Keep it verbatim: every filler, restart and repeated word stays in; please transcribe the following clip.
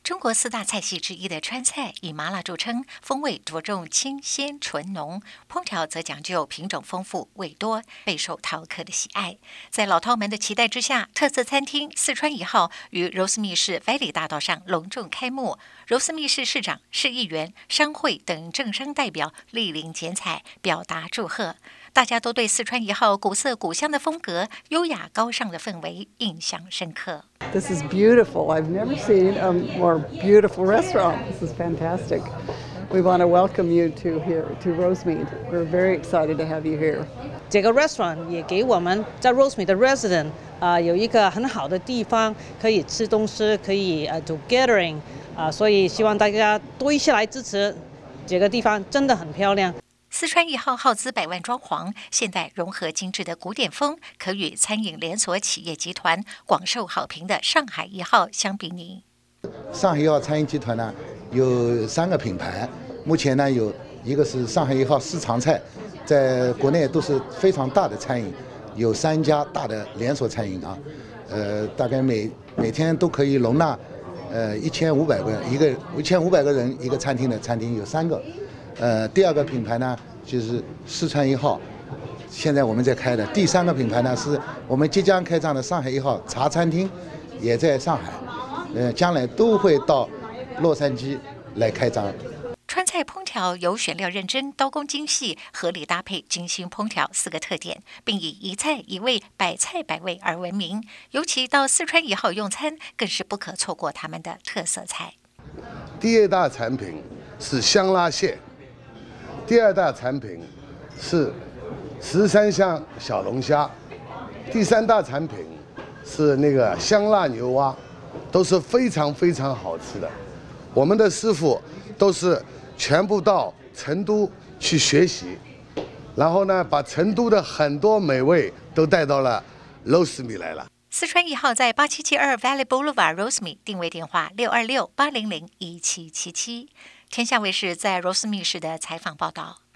中国四大菜系之一的川菜以麻辣著称，风味着重清鲜纯浓，烹调则讲究品种丰富、味多，备受饕客的喜爱。在老饕们的期待之下，特色餐厅四川一号于柔丝密市 Valley 大道上隆重开幕。柔丝密市市长、市议员、商会等政商代表莅临剪彩，表达祝贺。大家都对四川一号古色古香的风格、优雅高尚的氛围印象深刻。 This is beautiful. I've never seen a more beautiful restaurant. This is fantastic. We want to welcome you to here to Rosemead. We're very excited to have you here. 这个 restaurant 也给我们在 Rosemead 的 resident 啊、呃、有一个很好的地方，可以吃东西，可以呃 do gathering 啊、呃，所以希望大家多一些来支持。这个地方真的很漂亮。 四川一号耗资百万装潢，现代融合精致的古典风，可与餐饮连锁企业集团广受好评的上海一号相比拟。 上海一号餐饮集团呢有三个品牌，目前呢有一个是上海一号私藏菜，在国内都是非常大的餐饮，有三家大的连锁餐饮啊，呃，大概每每天都可以容纳呃一千五百个一个一千五百个人一个餐厅的餐厅有三个。呃，第二个品牌呢，就是四川一号，现在我们在开的。第三个品牌呢，是我们即将开张的上海一号茶餐厅，也在上海。呃，将来都会到洛杉矶来开张。 川菜烹调有选料认真、刀工精细、合理搭配、精心烹调四个特点，并以一菜一味、百菜百味而闻名。尤其到四川一号用餐，更是不可错过他们的特色菜。 第二大产品是香辣蟹。第二大产品是十三香小龙虾，第三大产品是那个香辣牛蛙，都是非常非常好吃的。我们的师傅都是全部到成都去学习，然后呢，把成都的很多美味都带到了Rosemead来了。 四川一号在八七七二 Valley Boulevard Rosemead， 定位电话六二六八零零一七七七。天下卫视在柔丝密市的采访报道。